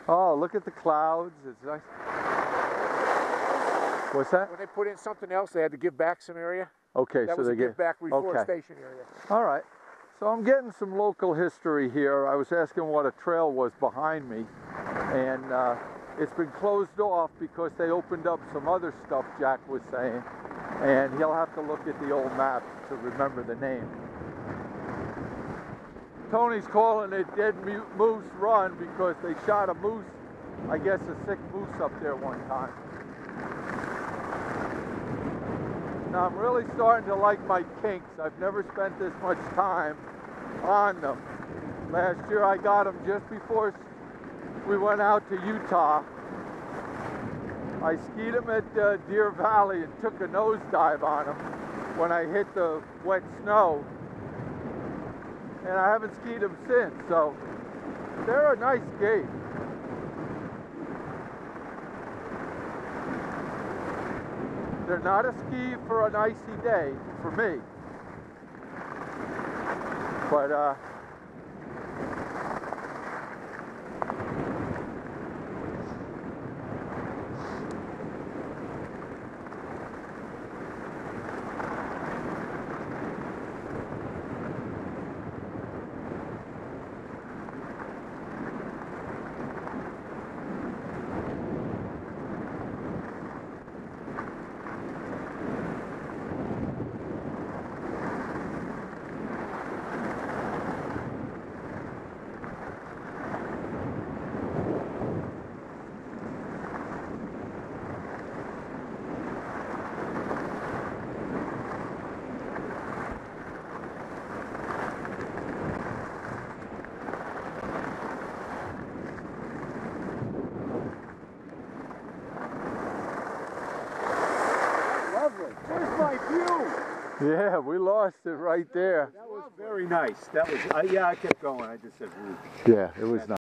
Oh, look at the clouds. It's nice. What's that? When they put in something else, they had to give back some area. Okay, that so was they a give back reforestation area. All right. So I'm getting some local history here. I was asking what a trail was behind me, and it's been closed off because they opened up some other stuff, Jack was saying, and he'll have to look at the old map to remember the name. Tony's calling it Dead Moose Run because they shot a moose, I guess a sick moose up there one time. Now I'm really starting to like my kinks. I've never spent this much time on them. Last year I got them just before we went out to Utah. I skied them at Deer Valley and took a nosedive on them when I hit the wet snow. And I haven't skied them since, so they're a nice gait. They're not a ski for an icy day, for me. But, Where's my view? yeah, we lost it right there. That was very nice. That was, yeah, I kept going. I just said, ooh. Yeah, it was nice.